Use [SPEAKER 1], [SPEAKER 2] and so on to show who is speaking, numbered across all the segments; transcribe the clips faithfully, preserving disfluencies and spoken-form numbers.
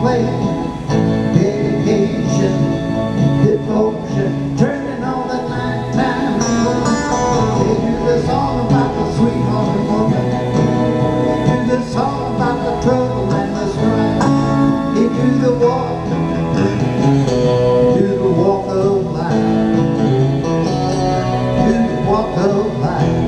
[SPEAKER 1] play. Dedication, devotion, turning on the night time. They do the song about the sweetheart woman. They do the song about the trouble and the strife. They do the walk, do the walk of life. Do the walk of life.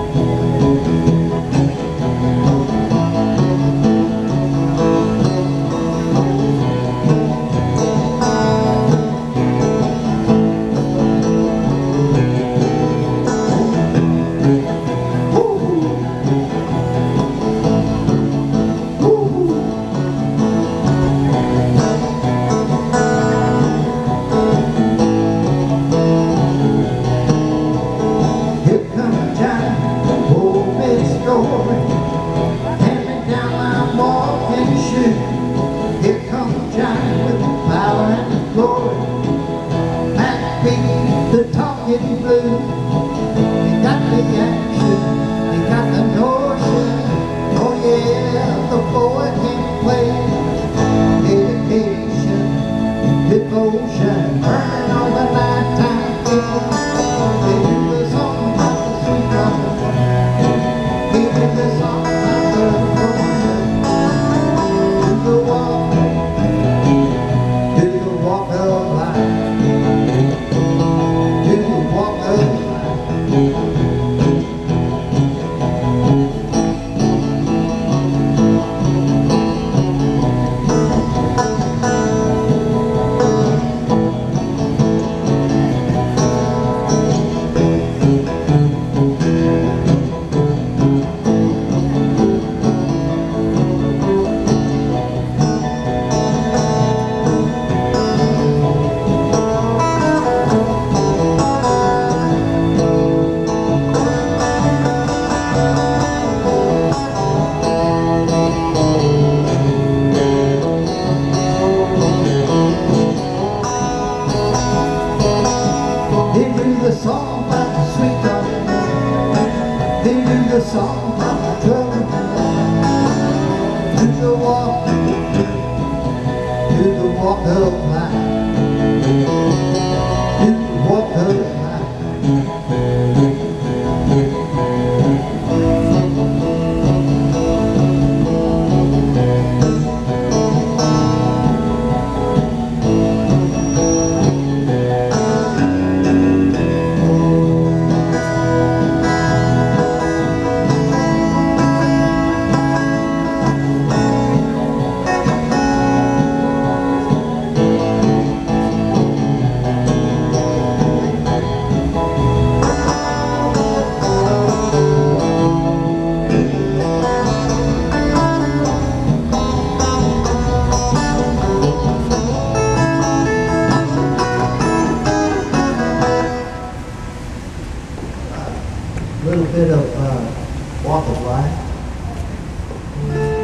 [SPEAKER 1] Hand me down my walking shoe. Here comes Johnny with the power and the glory. Mac beat the talking blue. He got the action, he got the notion. Oh yeah, the boy can play. Dedication, devotion, burning on the nighttime. They do the song about the sweet love. He did the song about the woman. Do the walk, do the walk of life. Do the walk of life. The song about the sweet love. They do the song about the trouble. Do the walk, do the walk of life. Do the walk of life. A little bit of uh, walk of life.